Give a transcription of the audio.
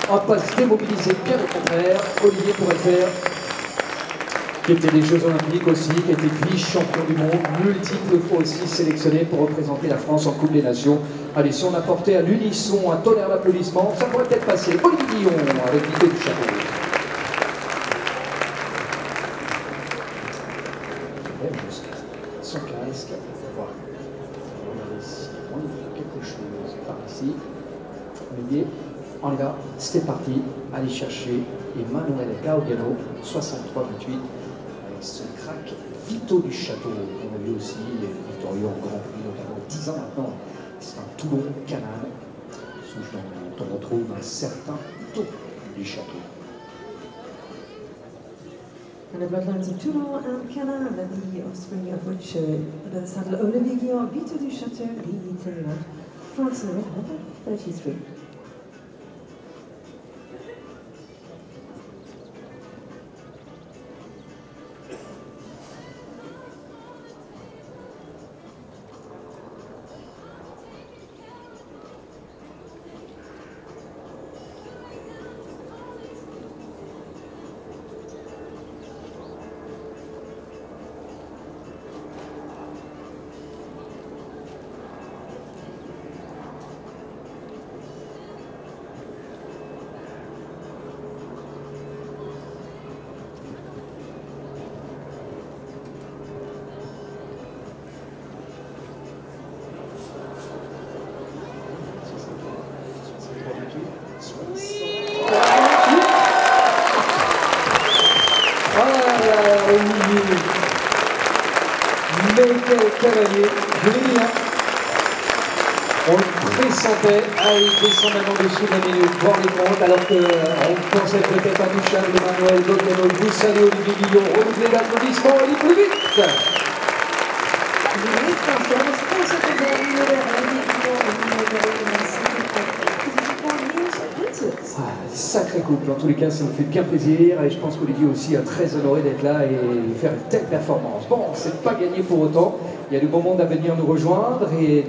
On va pas se démobiliser, bien au contraire. Olivier pourrait le faire, qui était des Jeux Olympiques aussi, qui était vice-champion du monde, multiples fois aussi sélectionné pour représenter la France en Coupe des Nations. Allez, si on apportait à l'unisson un tonnerre d'applaudissements, ça pourrait peut-être passer. Olivier Guillon avec l'idée du chapeau. Son casque, voilà. On va regarder si on y fait quelque chose par ici. Olivier, on y va, c'est parti. Allez chercher Emmanuel Gauguiano, 63-28, avec son crack Vito du Château. On a vu aussi victorieux en Grand Prix, notamment 10 ans maintenant. C'est un Toulon-Canal, dont on retrouve un certain Vito du Château. And the bloodlines of Toulon and Canal, the offspring of which, under the saddle, Olivier Guillon, Vito du Château, leading to France in the red, number 33. Olivier, mais quel cavalier, je l'ai dit, hein. On le pressentait, il descend maintenant dessous de la minute, voir les comptes, alors qu'on pensait peut-être intouchable Emmanuel Gauguiano. Vous savez, Olivier Guillon, renouvelez l'applaudissement, il est plus vite. Sacré couple, en tous les cas ça nous fait bien plaisir et je pense qu'Olivier aussi est très honoré d'être là et faire une telle performance. Bon, c'est pas gagné pour autant, il y a du bon monde à venir nous rejoindre et